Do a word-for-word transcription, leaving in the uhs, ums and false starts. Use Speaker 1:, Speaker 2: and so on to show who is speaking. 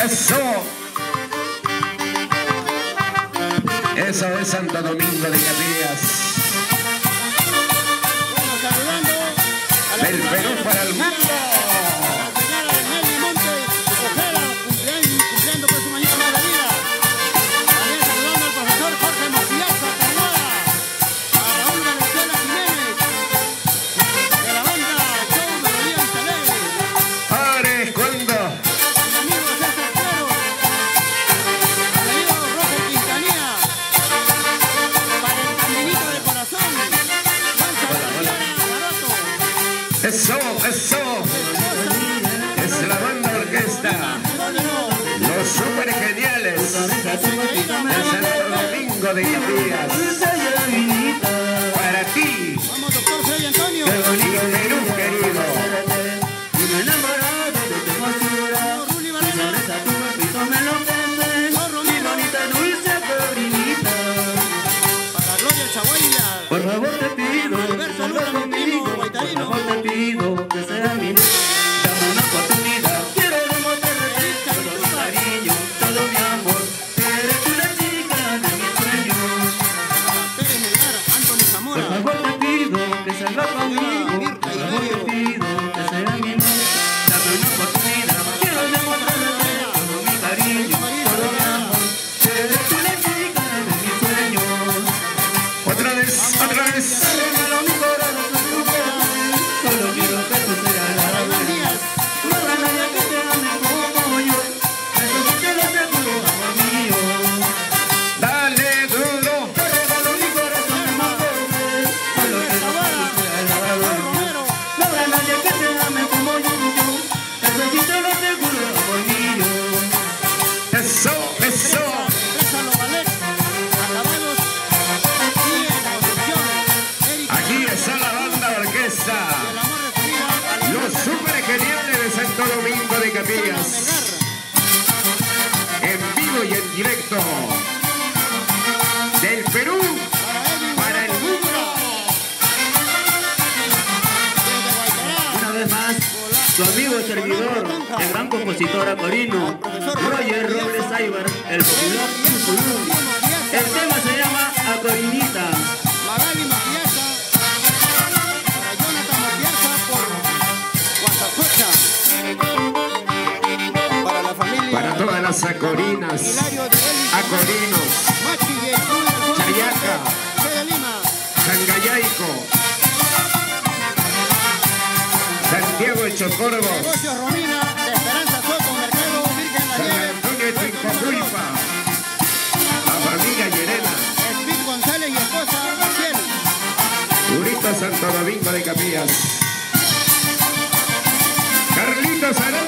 Speaker 1: Eso. Eso es Santo Domingo de Capillas.
Speaker 2: Bueno, saludando a la
Speaker 1: Del Perú para el mundo. Eso, eso, es la banda orquesta, los super geniales de Santo Domingo de Capillas. Para ti,
Speaker 2: vamos, doctor Freddy Antonio.
Speaker 1: y Perú querido.
Speaker 2: Para Gloria Chaguaila.
Speaker 3: Por favor te pido,
Speaker 2: salva conmigo,
Speaker 3: por favor te pido que sea mi noche. Dame una oportunidad, quiero demostrarte todo mi cariño, todo mi amor. Eres tú la chica de mis sueños.
Speaker 2: Pérez Melgar, Anthony Zamora.
Speaker 3: Por favor te pido que salga conmigo, por favor te pido que sea mi noche. Dame una oportunidad, quiero demostrarte todo mi cariño, todo mi amor. Eres tú la chica de mis sueños.
Speaker 1: Otra vez, otra vez.
Speaker 3: Solo quiero que tú seas la verdad. No habrá nadie que te ame como yo. Eso sí te lo aseguro, amor mío.
Speaker 1: Dale duro.
Speaker 3: Te regalo mi corazón, mi amor. Solo quiero que tú seas la verdad. No habrá nadie que te ame como yo. Eso sí te lo aseguro, amor mío.
Speaker 1: Eso, eso. Aquí está la banda orquesta, los super geniales de Santo Domingo de Capillas, en vivo y en directo, del Perú para el mundo.
Speaker 3: Una vez más, su amigo y servidor, el gran compositor acorino, Roger Robles Aybar, el popular Chupulú. El tema se llama Acorinita.
Speaker 2: Magali Maquillaza, para Jonathan Maquillaza por Guatacocha. Para la familia.
Speaker 1: Para todas las acorinas, acorinos, Chayaca, Sangayaico, Santiago El Chocorvos,
Speaker 2: Negocios Romina, de Esperanza Soto, Mercado Virgen
Speaker 1: San
Speaker 2: Gallera,
Speaker 1: Antonio Trincoculpa, la familia Llerena,
Speaker 2: Espíritu González y esposa Maciel.
Speaker 1: Purito Santo Domingo de Capillas, Carlitos Aranda.